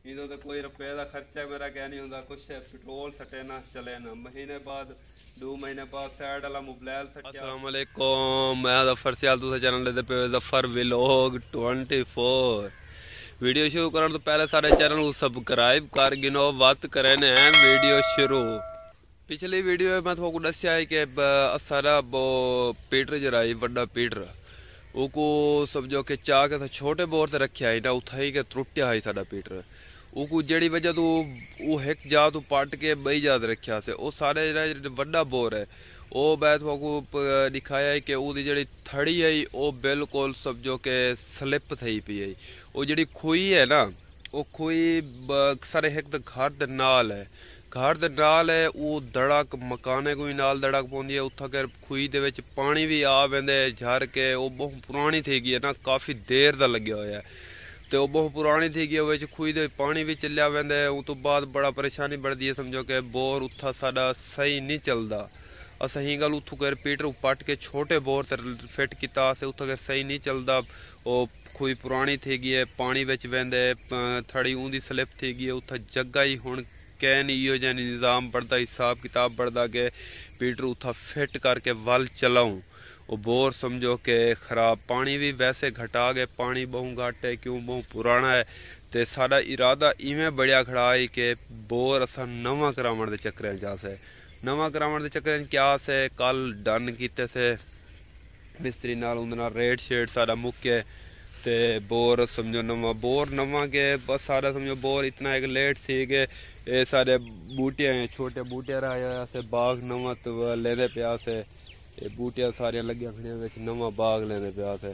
इधर तो कोई रुपये का खर्चा मेरा क्या नहीं होता, कुछ पेट्रोल सटे ना चले ना, महीने बाद 2 महीने बाद साइड वाला मोबाइल सटे। अस्सलाम वालेकुम, मैं जफर सियाल दूसरे चैनल दे पे जफर व्लॉग 24। वीडियो शुरू करने तो पहले सारे चैनल को सब्सक्राइब कर गिनो, बात करें हैं वीडियो शुरू। पिछली वीडियो में मैं थोड़ा दसिया है कि सारा वो पीटर जराई बड़ा पीटर वो समझो कि चाह के छोटे बोर से रखा है ना, उठाई के त्रुटिया है साडा पीटर। वो जड़ी वजह तो वो एक जा तू पट के बई जात रखा से वो सारे बड़ा बोर है वो मैं थोड़ा दिखाया है कि वो जड़ी थड़ी है वो बिल्कुल समझो कि स्लिप थी पी है। वो जड़ी खुई है ना, वो खुई सारे एक तो घर दे नाल है, घर दे नाल है वो दड़क मकाने को भी नाल दड़क पौंदी है। उथा कर खुई दे विच पानी भी आ वेंदे झर के, वो बहुत पुरानी थी गई है ना, काफ़ी देर दा लग्या होया है तो बहुत पुरानी थी गई, खुई दे पानी भी चलिया वेंदा है। उस तो बाद बड़ा परेशानी बढ़ती है, समझो कि बोर उथा साडा सही नहीं चलता। सही गल उथू कर पीटर पट के छोटे बोर फिट किया से उथा कर सही नहीं चलता। वो खुई पुरानी थी गई है, पानी बिच वेंदे थड़ी ऊंदी स्लिप थी गई है। उथा जगह ही हुण कैन इो जहा निज़ाम बढ़ता, हिसाब किताब बढ़ता के पीटर उथा फिट करके वल चलाऊँ। वो बोर समझो कि खराब, पानी भी वैसे घटा गए, पानी बहु घट है क्यों बहु पुराना है। तो साडा इरादा इवें बढ़िया खड़ा है कि बोर असा नवा करावन के चक्कर जा से, नवा करावन के चक्कर क्या से कल डन किते से मिस्त्री नाल उंदे नाल रेट शेट सारा मुक्के ते बोर समझो नवा के बस सारा समझो बोर इतना एक लेट थी कि ये सारे बूटियां छोटे बूटियां रहा से बाग नवा तो लेने पिया से, ये बूटियां सारिया लगिया खड़िया नवा बाग लेने पिया से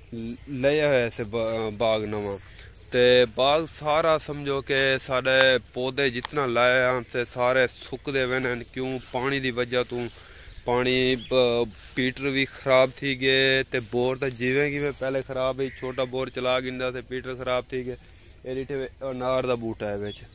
लिया है से बाग नवा। ते बाग सारा समझो कि सारे पौधे जितना लाया से सारे सुकदे वेन क्यों पानी की वजह तू। पानी पीटर भी खराब थी गए ते बोर तो जिवें कि पहले खराब है, छोटा बोर चला गिंदा से पीटर खराब थी गए। ये डिठे अनार का बूटा है बिच,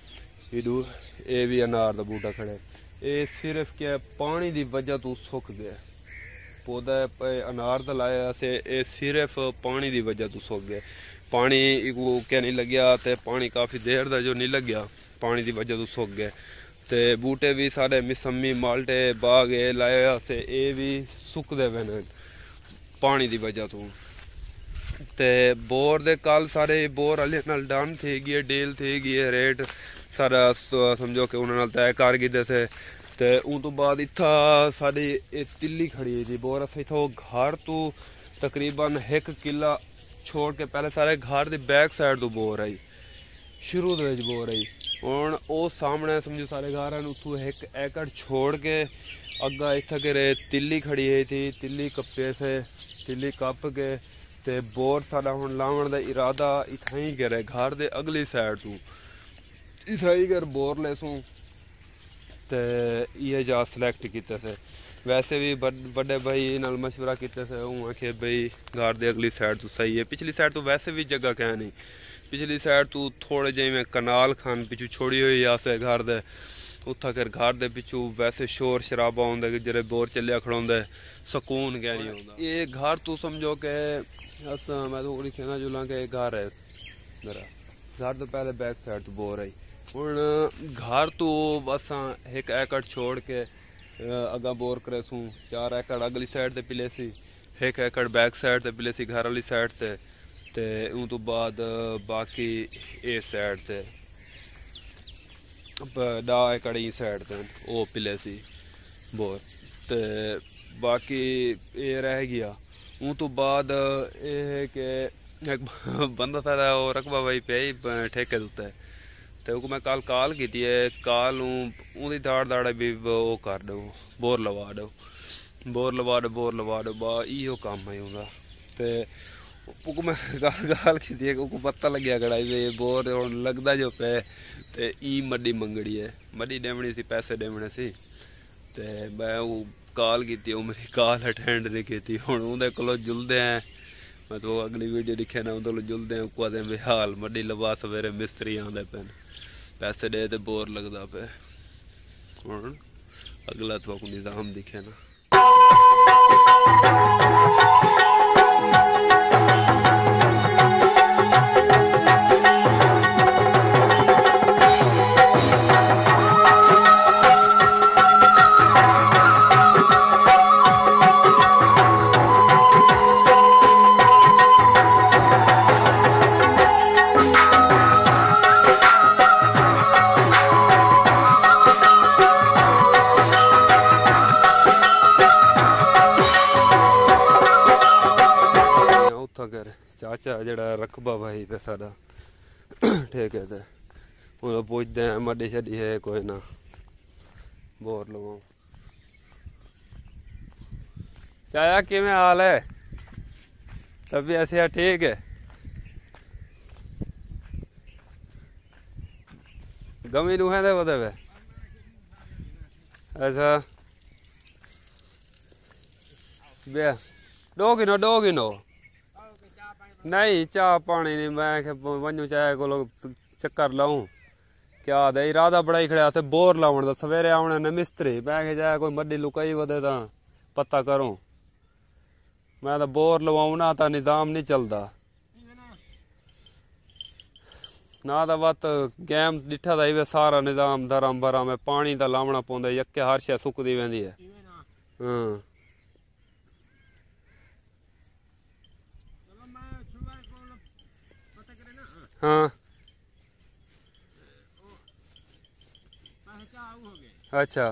ये भी अनार का बूटा खड़े, ये सिर्फ क्या पानी की वजह तो सुख गया। पौधा अनार का लाया से ये सिर्फ पानी की वजह तो सुख गया। पानी को क्या नहीं लग्या तो पानी काफ़ी देर का जो नहीं लग्या, पानी की वजह तो सुख गए। ते बूटे भी सारे मिसम्मी माल्टे बाग ये लाया से ये भी सुकदे पे पानी की वजह तो। ते बोर दे कल सारे बोर वाले नाल डन थी गई, डील थी गई, रेट सारा समझो कि उन्होंने तय कर गए थे। ते उन तो बाद इत्था साड़ी तिल्ली खड़ी थी बोर अस इत्थों घर तो तकरीबन 1 किला छोड़ के पहले सारे घर की बैक साइड तो बोर आई, शुरू दे बोर आई। हूँ वो सामने समझो सारे घर उतों 1 एकड़ छोड़ के अग्गा इतना करे तिल्ली खड़ी है थी, तिल्ली कप्पे से तिल्ली कप के ते बोर साडा हुण लावन का इरादा इतना ही करे घर दे अगली साइड तू इतना ही कर बोर लेसूँ ते ये जा सिलेक्ट किते से। वैसे भी बड़े भाई नाल मशवरा किते से, हूँ आखे भाई घर दे अगली साइड तो सही है, पिछली साइड तो वैसे भी जगह क्या नहीं, पिछली साइड तो थोड़े जे में कनाल खान पिछू छोड़ी हुई आसे घर दे उथा कर घर दे पिछू वैसे शोर शराबा होंगे कि जरे बोर चलिया खड़ोंदे सुकून क्या नहीं होता। ये घर तो समझो कि मैं तो कहना जुला कि घर है मेरा, घर तो पहले बैक साइड तो बोर आई। हूँ घर तो बस 1 एकड़ छोड़ के अगा बोर करे सूँ, 4 एकड़ अगली साइड ते पिले सी, 1 एकड़ बैक साइड ते पिले सी घर वाली साइड ते ते उन तो बाद बाकी ए साइड ते 10 एकड़ ई साइड ते वो पिले सी बोर ते बाकी ये रह गया। उन तो बाद ये है कि एक बंदा था वो रकबा भाई पे ठेके उत्ते तो मैं कल कॉल की है, कॉल उदी दाड़ भी वो कर दो बोर लवा दो बा इो काम है उनका। तो मैं गाल की पता लग्या कड़ाई ये बोर लगता जो पे ते ई मड्डी मंगड़ी है, मड्डी डेवनी सी पैसे डेवने सी ते मैं वो कॉल की मेरी कॉल अटेंड नहीं की। हूँ उन्हें को जुलते हैं, मैं तो अगली वीडियो दिखे ना उधर जुलते हैं कुआदे बेहाल मड्डी लवा सवेरे मिस्त्री आते पे पैसे दे ते बोर लगता पे। हूँ अगला तो निज़ाम दिखे ना। जड़ा रकबा भाई पे सारा ठेके ते हुण पुछदे हैं मड्डी शड्डी है कोई ना बोर लवाऊं। चाया किवें हाल है? तबीयत ऐसे ठीक है? गमी नू है बता वे अच्छा बे 2 किलो नहीं चाह पानी नहीं मैं वनू चाहे को चक्कर लाऊं क्या दे इरादा बड़ा ही खड़ा थे बोर लाउन दा सवेरे आने ने मिस्त्री मैं चाहे कोई मड्डी लुकाई वदे ता पता करूं मैं तो बोर लवाऊं ना तो निजाम नहीं चलता ना तो बत गैम डिठा था वे सारा निजाम धरम भरम है पानी तो लावना पौंदा यके हर शे सुकदी वेंदी है। हाँ अच्छा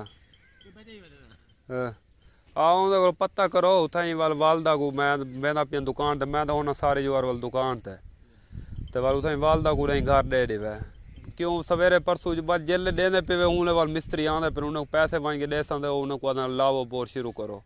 आओ तो पता करो उठाई वाल वालदा को मैं अपनी दुकान ते मैं तो होना सारे जोर वाल दुकान ते वाल उठाई वालदा को नहीं घर दे देवे क्यों सवेरे परसों बाद जेल देने पे उन्हें वाल मिस्त्री आंदे फिर उन्हें पैसे वांगे दे संदे उन्हें को लावो बोर शुरू करो।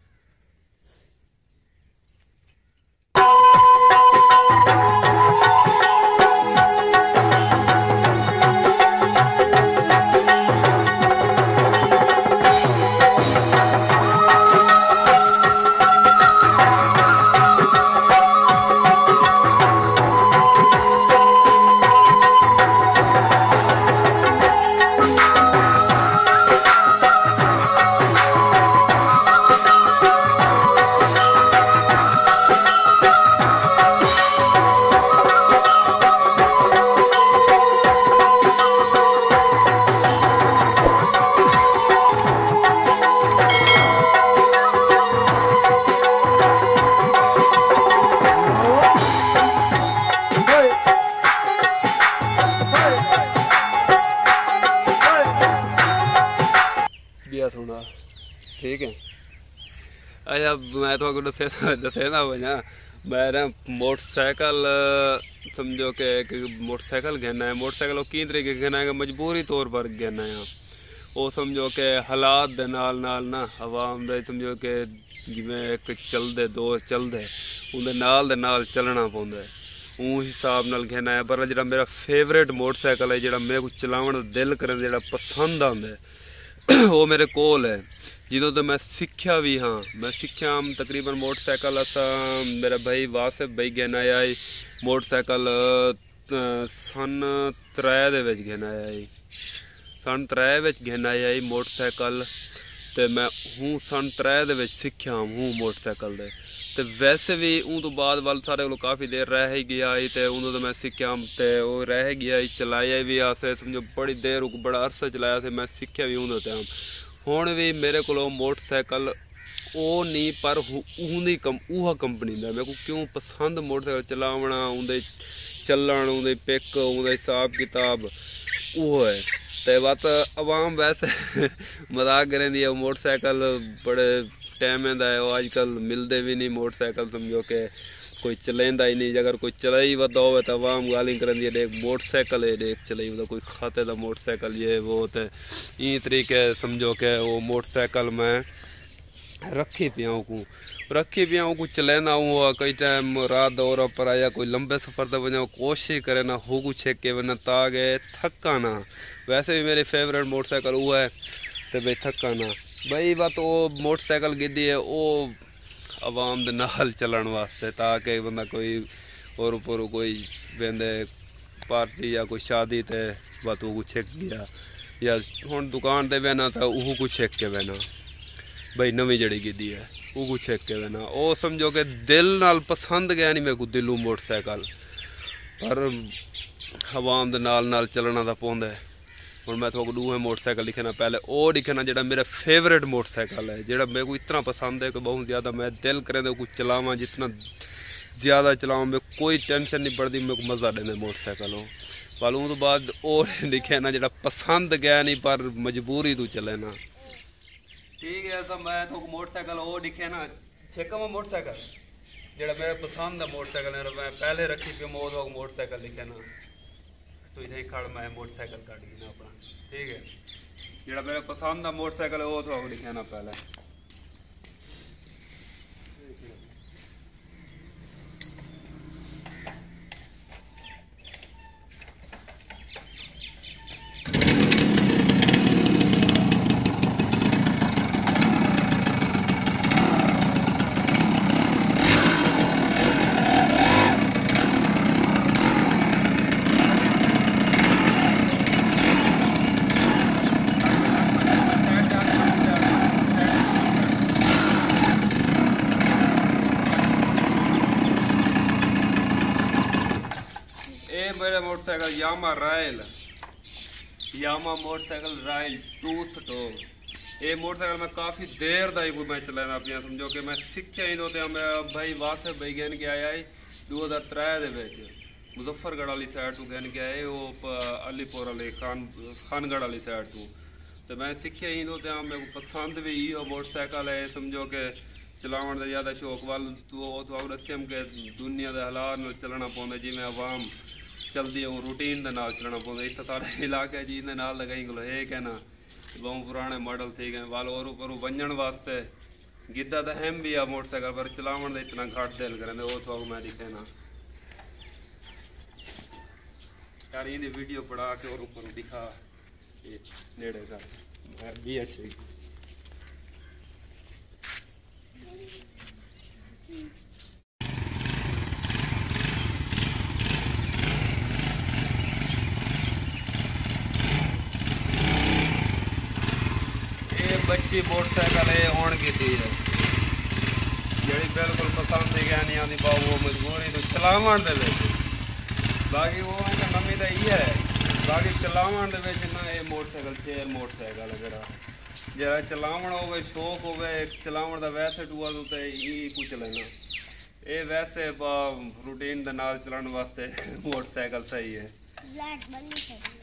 ठीक है अच्छा मैं तो दसेना वजा मैं ना मोटरसाइकिल समझो कि मोटरसाइकिल घेना है मोटरसाइकिल की तरीके घेना है मजबूरी तौर पर घेना है वो समझो कि हालात दे नाल ना आवाम दे समझो कि जिवें एक चलदे दो चलदे उनदे नाल चलना पौंदा है उस हिसाब नाल घेना है। पर जेड़ा मेरा फेवरेट मोटरसाइकिल है जेड़ा मेरे को चलावन दा दिल करे जेड़ा पसंद आंदा है वो मेरे कोल है जिदों तो मैं सीखा भी हाँ मैं सीखा तकरीबन मोटरसाइकिल असा मेरा भाई वासिफ भाई घेना आया मोटरसाइकिल सन 3 दे विच घेना आया सन 3 विच घेना आया मोटरसाइकिल ते मैं हूँ सन 3 दे विच सीखा हूँ मोटरसाइकिल दे ते वैसे भी उन तो बाद वाल सारे को काफ़ी देर रह ही गया ते उन तो मैं सीखा ते वो रह गया चलाया भी आसे समझो बड़ी देर बड़ा अरसा चलाया से मैं सीखा भी उन हुण भी मेरे को मोटरसाइकिल वो नहीं पर उन्दी उहा कंपनी का मेरे को क्यों पसंद मोटरसाइकिल चलावना उनके चलन उनके पिक उनका हिसाब किताब वो है तो बात आवाम वैसे मजाक करें दी मोटरसाइकिल बड़े टाइम का है अजकल मिलते भी नहीं मोटरसाइकिल समझो कि कोई चलेंदा ही नहीं अगर कोई चला ही वदा हो तो आवाम गाली करें देख मोटरसाइकिल है देख चलाई वदा कोई खाते का मोटरसाइकिल ये वो तो ई तरीके समझो कि वो मोटरसाइकिल मैं रखी पिया को चलेना हूँ कई टाइम रात दौर पर आया कोई लंबे सफ़र तक वजह कोशिश करे ना हो कुछ छेक के वरना ताकि थका ना वैसे भी मेरी फेवरेट मोटरसाइकिल वो है तो भाई थका ना भाई बात वो मोटरसाइकिल गिद्दी है वो आवाम दे नाल चलन वास्ते ताकि बंदा कोई और ऊपर कोई वेंदे पार्टी या कोई शादी ते बात वो कुछ छेक गया या हुण दुकान ते बहना तो वो कुछ छेक के बहना भाई नवी जड़ी गिद्दी है वो कुछ छेक के बहना वो समझो कि दिल नाल पसंद गया नहीं मेरे को दिलू मोटरसाइकिल पर आवाम दे नाल चलना तो पौंदा है। और मैं तो दूहे मोटरसाइकिल लिखना पहले वो लिखना जो मेरा फेवरेट मोटरसाइकिल है जो मेरे को इतना पसंद है कि बहुत ज़्यादा मैं दिल करे तो कुछ चलावा जितना ज़्यादा चलावा मैं कोई टेंशन नहीं पड़ती मेरे को मज़ा देने मोटरसाइकिल हो पर उस तो बाद वो लिखे ना जो पसंद गया नहीं पर मजबूरी तू चले ना ठीक है। सब मैं तो मोटरसाइकिल वो लिखे ना छेका में मोटरसाइकिल ਜਿਹੜਾ ਮੇਰੇ ਪਸੰਦ ਦਾ ਮੋਟਰਸਾਈਕਲ ਹੈ ਮੈਂ ਪਹਿਲੇ ਰੱਖੀ ਪਈ ਉਹ ਮੋਟਰਸਾਈਕਲ ਲਿਖਿਆ ਨਾ ਤੂੰ ਇੱਥੇ ਖੜ ਮੈਂ ਮੋਟਰਸਾਈਕਲ ਕੱਢ ਗਈ ਨਾ ਆਪਣਾ ਠੀਕ ਹੈ ਜਿਹੜਾ ਮੇਰੇ ਪਸੰਦ ਦਾ ਮੋਟਰਸਾਈਕਲ ਹੈ ਉਹ ਤੋਂ ਲਿਖਿਆ ਨਾ ਪਹਿਲੇ मेरा motorcycle Yamaha motorcycle Royal 2 stock ये मोटरसाइकिल मैं काफ़ी देर का ही मैं चलाना पिया समझो कि मैं सीखिया ही तो मैं भाई वास्ते भाई गहन के आया 2003 मुजफ्फरगढ़ वाली साइड तो गहन के आए वो अलीपुर वाले खानगढ़ वाली साइड तो मैं सीखिया ही तो मेरे को पसंद भी ये मोटरसाइकिल है समझो कि चलावन का ज़्यादा शौक वाल तो रस्म के दुनिया के हालात चलना पौंदा जिमें आवाम चलती है रूटीन के नाल चलना पौंदा इतना सारा इलाका जी ने नाल लगाई गलो है क्या ना बहुत पुराने मॉडल थी गए वाल और ऊपर वंजन वास्ते गिद्दा तो अहम भी है मोटरसाइकिल पर चलावन का इतना घट दिल करें वो सब मैं दिखे ना यार ये वीडियो बढ़ा के और ऊपर दिखा नेड़े का भी अच्छी बच्ची मोटरसाइकिल है ऑन की थी है जी बिल्कुल पसंद ही नहीं आती बाबू वो मजबूरी तो चलावन दे बाकी वो नमी तो ये है बाकी चलावन दे ना ये मोटरसाइकिल शेयर मोटरसाइकिल जरा जरा चलावन हो शौक हो चलावन का वैसे टूआ तो ये कुछ लेना ये वैसे रूटीन के नाल चलाने वास्ते मोटरसाइकिल सही है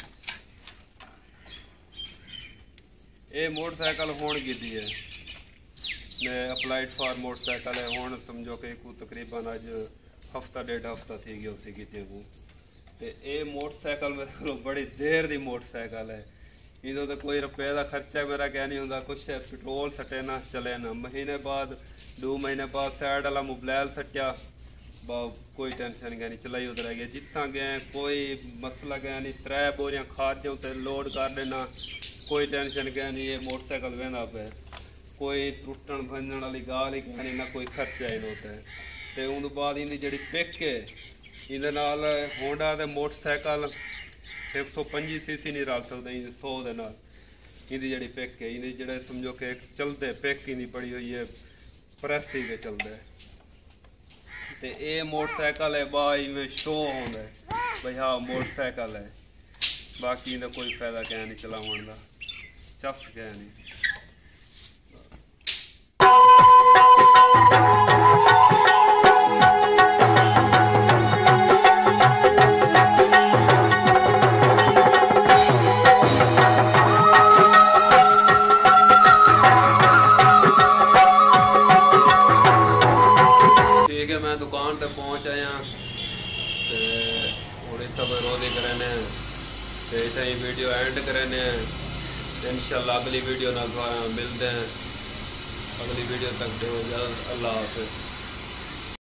ये मोटरसाइकिल होने की है मैं अप्लाइड फॉर मोटरसाइकिल है हूँ समझो कि तकरीबन अज हफ्ता 1.5 हफ्ता थी गया उसी की को ये मोटरसाइकिल मेरे को बड़ी देर की मोटरसाइकिल है इधर तो कोई रुपये का खर्चा मेरा क्या नहीं होता कुछ है पेट्रोल सटे ना चले ना महीने बाद 2 महीने बाद साइड वाला मोबाइल सटिया कोई टेंशन क्या नहीं चलाई उधर गया जितना गए कोई मसला गया नहीं 3 बोरियां खाद उत्ते लोड कर देना कोई टेंशन क्या नहीं ये मोटरसाइकिल वहदा पे कोई टुटन भंजन वाली गाल ही क्या नहीं ना कोई खर्चा ही होता है तो उन बाद इनकी जी पिक है ये होंडा के मोटरसाइकिल 125 सीसी नहीं रल सकते 100 के नाल इनकी जी पिक है इन्हें जो समझो कि चलते पिक इनकी पड़ी हुई है प्रेस ही के चलता है तो ये मोटरसाइकिल है बाई में शो होंगे भाई हाँ मोटरसाइकिल है बाकी इनका कोई फायदा क्या नहीं चलावन का चस क्या नहीं ठीक है मैं दुकान तक पहुँच आया और इतना विरोधी करने तो इतना ही वीडियो एंड करने इंशाल्लाह अगली वीडियो ना मिलते हैं अगली वीडियो तक दो अल्लाह हाफिज़।